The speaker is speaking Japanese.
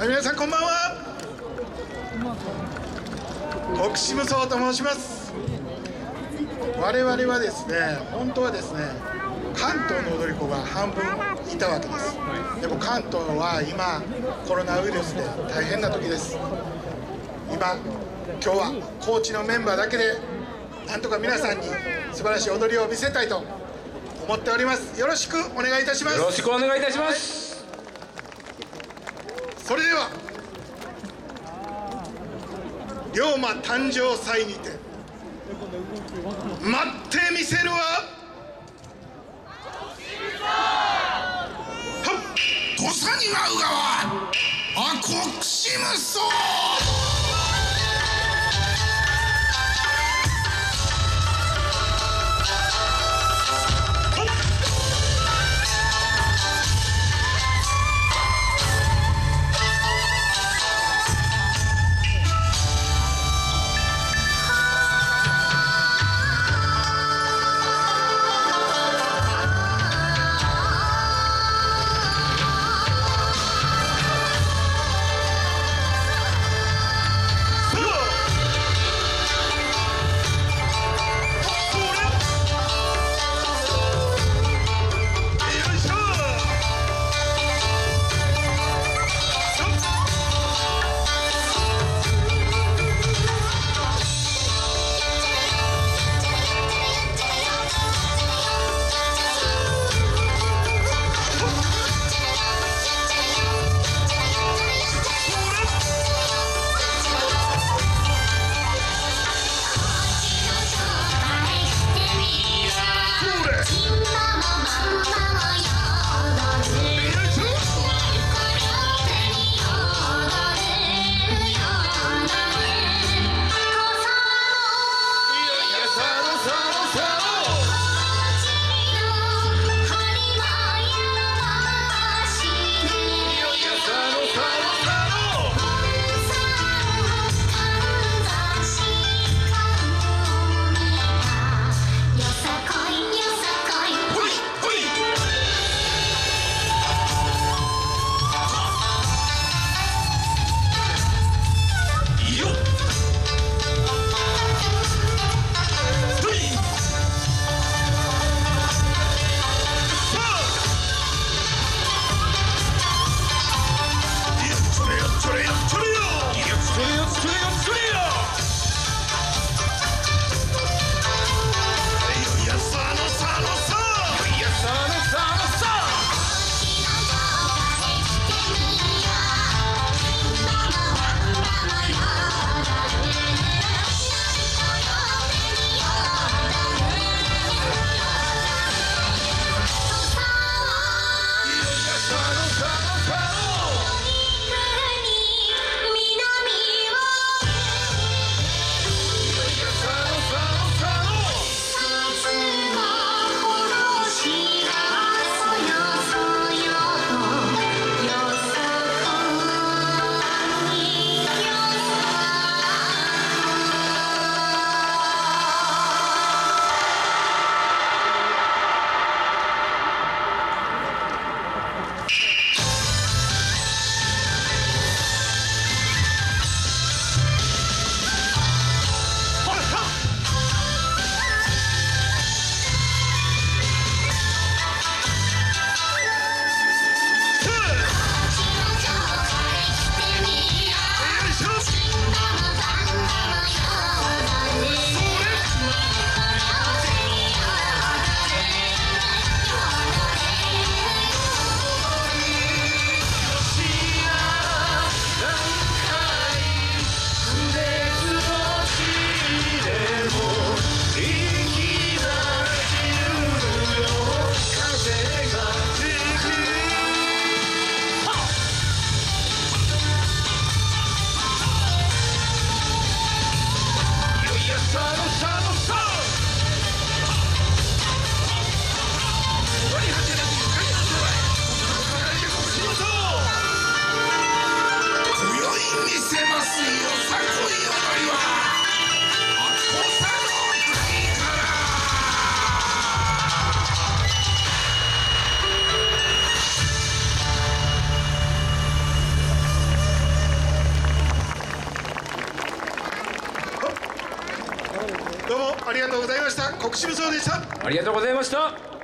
皆さんこんばんは。国士無双と申します。我々はですね、本当はですね、関東の踊り子が半分いたわけです。でも関東は今コロナウイルスで大変な時です。今日は高知のメンバーだけでなんとか皆さんに素晴らしい踊りを見せたいと思っております。よろしくお願いいたします。 よろしくお願いいたします。 それでは龍馬誕生祭にて待ってみせるわ。土佐に舞う側国士無双。 どうもありがとうございました。国士無双でした。 ありがとうございました。